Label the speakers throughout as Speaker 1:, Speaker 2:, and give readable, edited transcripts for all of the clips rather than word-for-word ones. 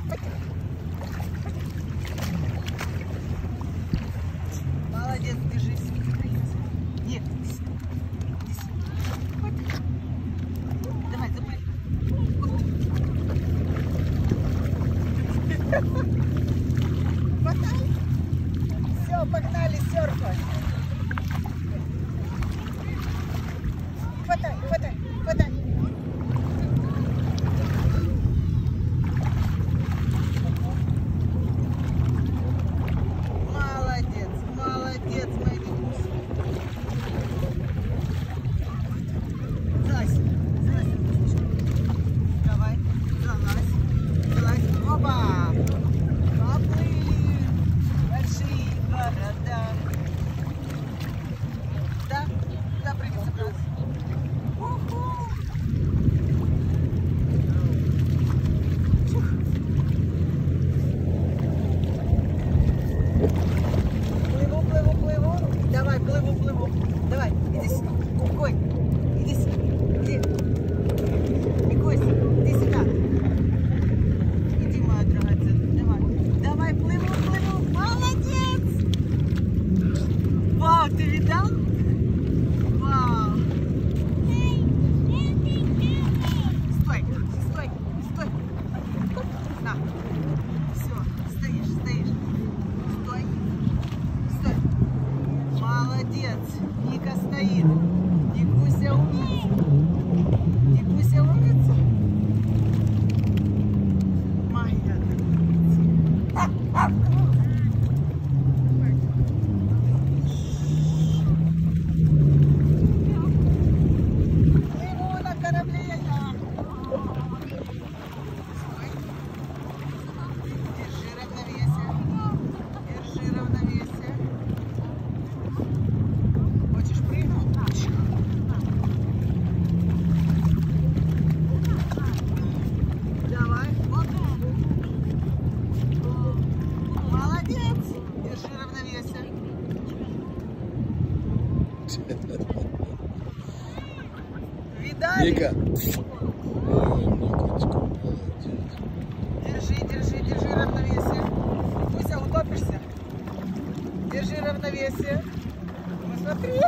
Speaker 1: Молодец, держись. Нет, давай, запрыгай. Хватай. Все, погнали серфать. Хватай, хватай, хватай. Молодец, молодец, мои гуси. Залазь, залазь. Давай, залазь, залазь. Оба! Поплыли большие города. Да, да, прыгай, собрался. Плыву, плыву, плыву. Давай, плыву, плыву. Давай, иди сюда. Ой, иди сюда. Иди. Микось, иди сюда. Иди, моя драгоценная. Давай. Давай, плыву, плыву. Молодец. Вау, ты видал? Вау. Стой, стой, стой. На. Все, стоишь, стоишь. Стой. Стой. Молодец. Ника стоит. Никуся умница. Никуся умница. Моя. Плыву на корабле. Держи равновесие. Держи равновесие. Хочешь прыгнуть? Давай. Молодец. Держи равновесие. Видали?
Speaker 2: Ника.
Speaker 1: Держи, держи, держи равновесие. Пуся, утопишься. Держи равновесие. Посмотри.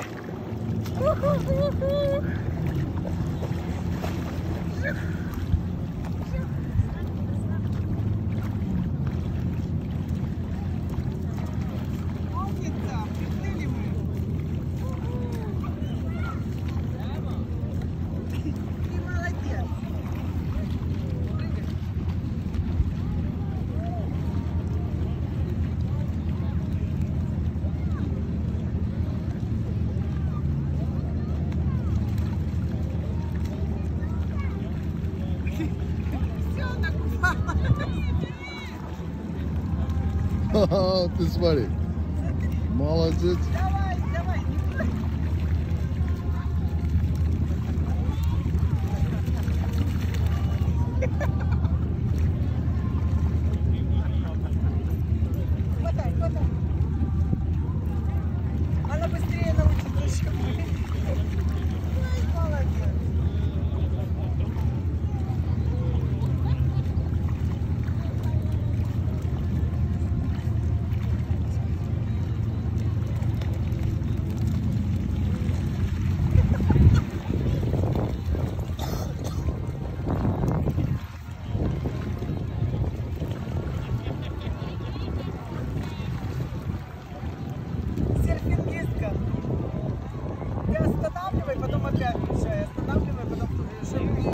Speaker 1: Умница, приплыли мы. Ты молодец. Прыгай. Все, накупала.
Speaker 2: Ты смотри. Молодец.
Speaker 1: Давай, давай. Хватай, хватай. Она быстрее научится, чем мы. Ой, молодец. Серфингистка. Ты останавливай, потом опять включай. Останавливай, потом включай.